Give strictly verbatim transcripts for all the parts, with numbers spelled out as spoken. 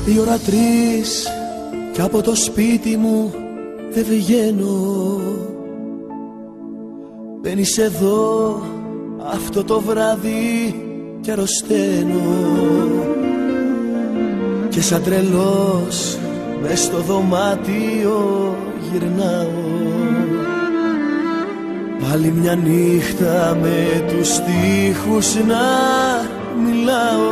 Η ώρα τρεις κι από το σπίτι μου δεν βγαίνω. Μπαίνεις εδώ αυτό το βράδυ κι αρρωσταίνω. Και σαν τρελός μες στο δωμάτιο γυρνάω. Πάλι μια νύχτα με τους στίχους να μιλάω.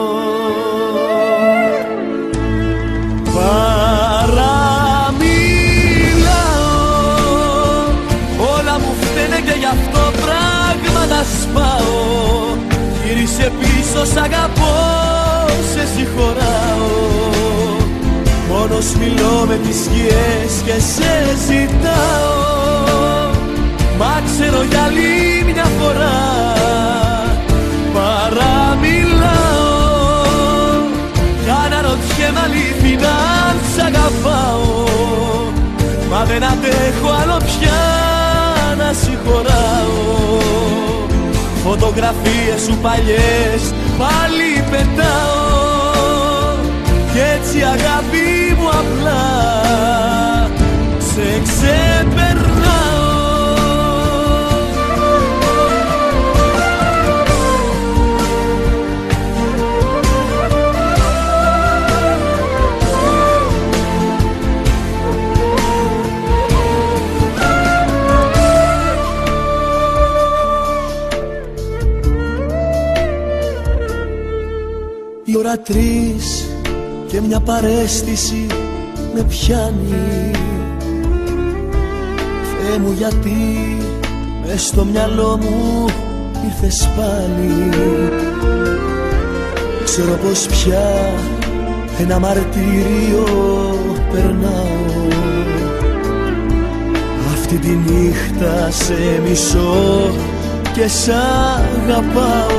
Παραμιλάω, όλα μου φταίνε και γι' αυτό πράγματα σπάω. Γύρισε πίσω, σ' αγαπώ, σε συγχωράω. Μόνος μιλώ με τις σκιές και σε ζητάω. Μα ξέρω για άλλη μια φορά παραμιλάω. Κι αναρωτιέμαι αλήθινα αν σ' αγαπάω. Μα δεν αντέχω άλλο πια να συγχωράω. Φωτογραφίες σου παλιές πάλι πετάω. Κι έτσι αγάπη μου απλά σε ξεπερνάω. Η ώρα τρεις και μια παρέστηση με πιάνει. Θεέ μου, γιατί μες στο μυαλό μου ήρθες πάλι. Ξέρω πως πια ένα μαρτύριο περνάω. Αυτή τη νύχτα σε μισώ και σ' αγαπάω.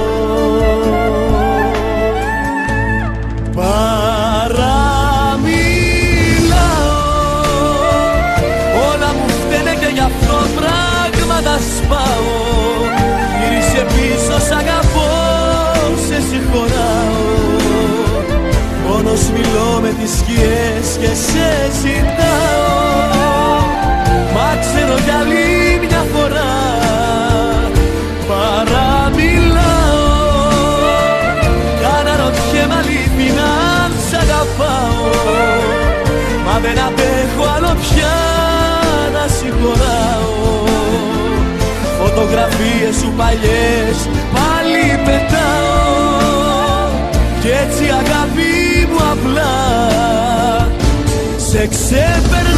Παραμιλάω, όλα μου φταίνε και γι' αυτό πράγματα σπάω. Γύρισε πίσω, σ' αγαπώ, σε συγχωράω. Μόνος μιλώ με τις σκιές και σε ζητάω. Μα ξέρω για άλλη μια φορά παραμιλάω. Κι αναρωτιέμαι αλήθινα αν σ' αγαπάω. Μα δεν αντέχω άλλο πια να συγχωράω. Φωτογραφίες σου παλιές πάλι πετάω. Κι έτσι αγάπη μου απλά σε ξεπερνάω.